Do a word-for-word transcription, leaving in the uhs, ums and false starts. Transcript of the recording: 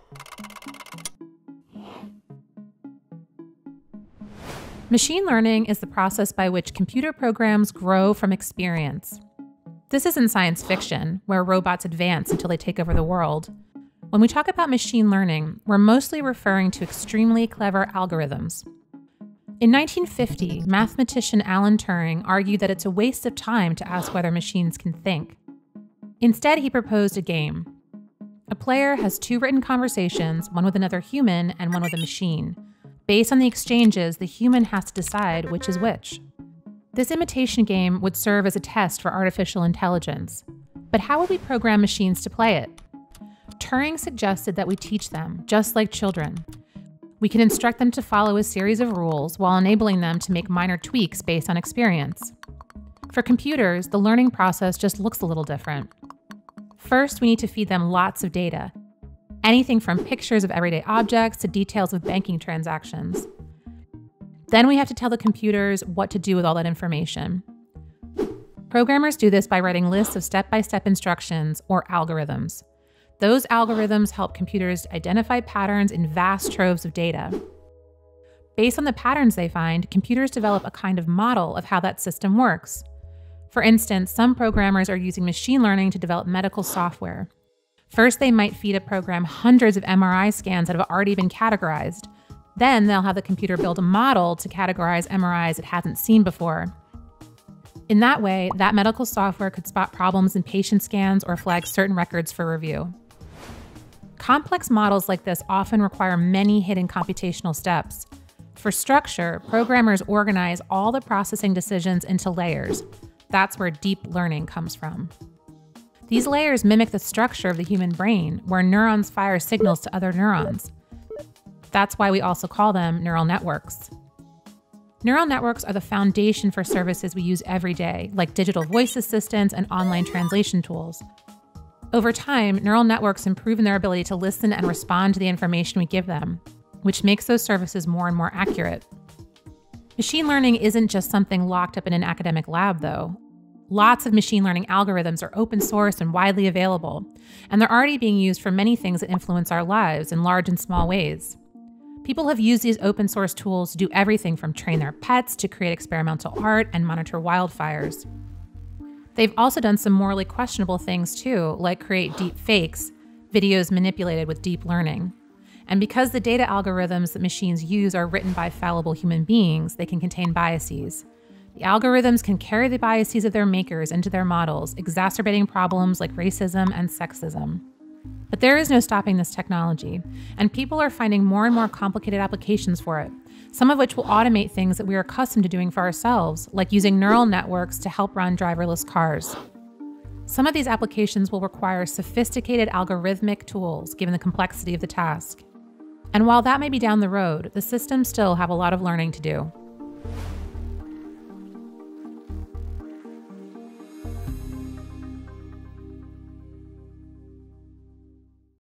Machine learning is the process by which computer programs grow from experience. This isn't science fiction, where robots advance until they take over the world. When we talk about machine learning, we're mostly referring to extremely clever algorithms. In nineteen fifty, mathematician Alan Turing argued that it's a waste of time to ask whether machines can think. Instead, he proposed a game. A player has two written conversations, one with another human and one with a machine. Based on the exchanges, the human has to decide which is which. This imitation game would serve as a test for artificial intelligence. But how would we program machines to play it? Turing suggested that we teach them, just like children. We can instruct them to follow a series of rules while enabling them to make minor tweaks based on experience. For computers, the learning process just looks a little different. First, we need to feed them lots of data. Anything from pictures of everyday objects to details of banking transactions. Then we have to tell the computers what to do with all that information. Programmers do this by writing lists of step-by-step instructions, or algorithms. Those algorithms help computers identify patterns in vast troves of data. Based on the patterns they find, computers develop a kind of model of how that system works. For instance, some programmers are using machine learning to develop medical software. First, they might feed a program hundreds of M R I scans that have already been categorized. Then they'll have the computer build a model to categorize M R Is it hasn't seen before. In that way, that medical software could spot problems in patient scans or flag certain records for review. Complex models like this often require many hidden computational steps. For structure, programmers organize all the processing decisions into layers. That's where deep learning comes from. These layers mimic the structure of the human brain, where neurons fire signals to other neurons. That's why we also call them neural networks. Neural networks are the foundation for services we use every day, like digital voice assistants and online translation tools. Over time, neural networks improve in their ability to listen and respond to the information we give them, which makes those services more and more accurate. Machine learning isn't just something locked up in an academic lab, though. Lots of machine learning algorithms are open source and widely available, and they're already being used for many things that influence our lives in large and small ways. People have used these open source tools to do everything from train their pets to create experimental art and monitor wildfires. They've also done some morally questionable things too, like create deep fakes, videos manipulated with deep learning. And because the data algorithms that machines use are written by fallible human beings, they can contain biases. The algorithms can carry the biases of their makers into their models, exacerbating problems like racism and sexism. But there is no stopping this technology, and people are finding more and more complicated applications for it, some of which will automate things that we are accustomed to doing for ourselves, like using neural networks to help run driverless cars. Some of these applications will require sophisticated algorithmic tools, given the complexity of the task. And while that may be down the road, the systems still have a lot of learning to do.